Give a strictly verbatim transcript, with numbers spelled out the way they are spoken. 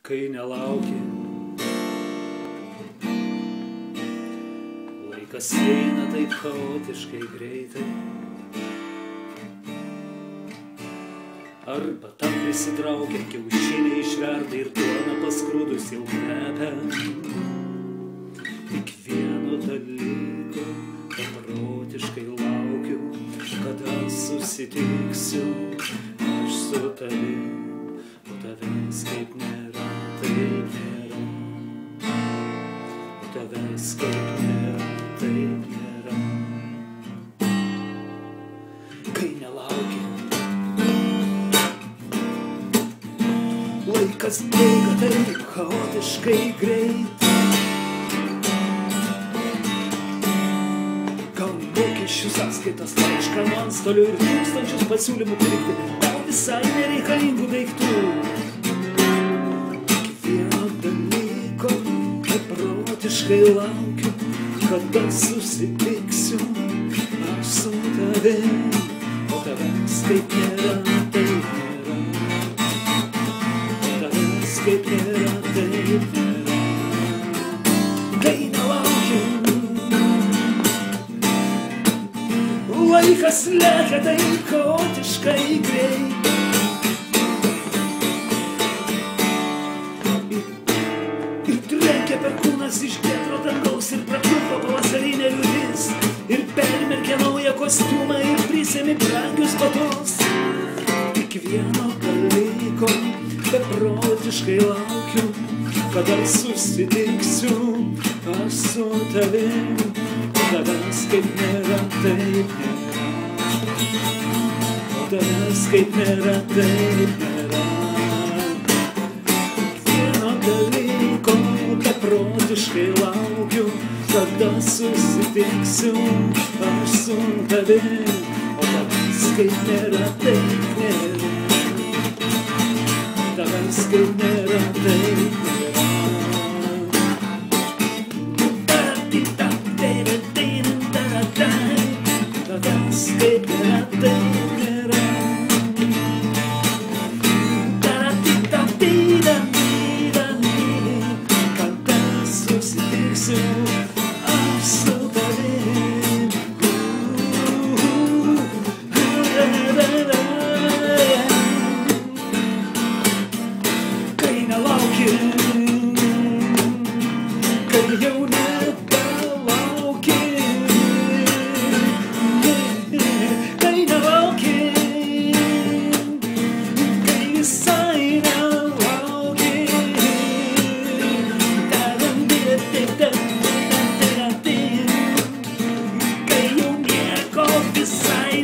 kai nelauki. Laikas eina taip chaotiškai greitai. Arba tam prisitraukia kiaušiniai išverda ir duona paskrūdus jau kvepia. Tik vieno dalyko beprotiškai laukiu, kada susitiksiu aš su tavim, o tavęs kaip nėra, taip nėra. O tavęs kaip nėra, taip nėra. Kai nelauki, laikas bėga taip chaotiškai greit. Gal mokesčių sąskaitas, laišką nuo antstolių ir tūkstančius pasiūlymų pirkti, gal visai nereikalingų daiktų. Tik vieno dalyko beprotiškai laukiu, kada susitiksiu aš su tavim, o tavęs kaip nėra, taip nėra. O tavęs kaip nėra, taip nėra. Kai nelaukiu, laikas lekia taip chaotiškai greit. Ir trenkia per kūnas iš giedro dangaus ir prakiupo pavasarinė liūtis. Ir permerkia naują kostiumą ir prisėmi brangius batus. Tik vieno dalyko beprotiškai laukiu, kada susitiksiu aš su tavim, o tavęs kaip nėra, taip nėra. O tavęs kaip nėra, taip nėra. Vieno dalyko beprotiškai laukiu, kada susitiksiu aš su tavim, o tavęs kaip nėra, taip nėra. O tavęs kaip nėra, taip nėra. Tavęs kaip nėra, taip nėra. Kada susitiksiu aš su tavim. Kai nelauki, kai jau nebelauki. Kai nelauki, kai visai nelauki. Kai jau nieko visai